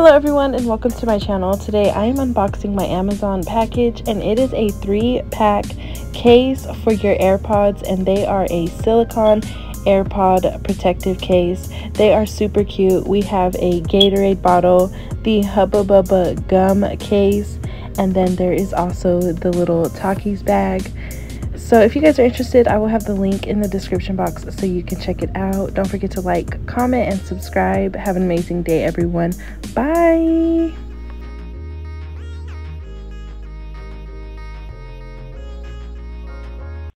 Hello everyone and welcome to my channel. Today I am unboxing my Amazon package, and it is a 3-pack case for your AirPods, and they are a silicone AirPod protective case. They are super cute. We have a Gatorade bottle, the Hubba Bubba gum case, and then there is also the little Takis bag. So if you guys are interested, I will have the link in the description box so you can check it out. Don't forget to like, comment, and subscribe. Have an amazing day, everyone. Bye!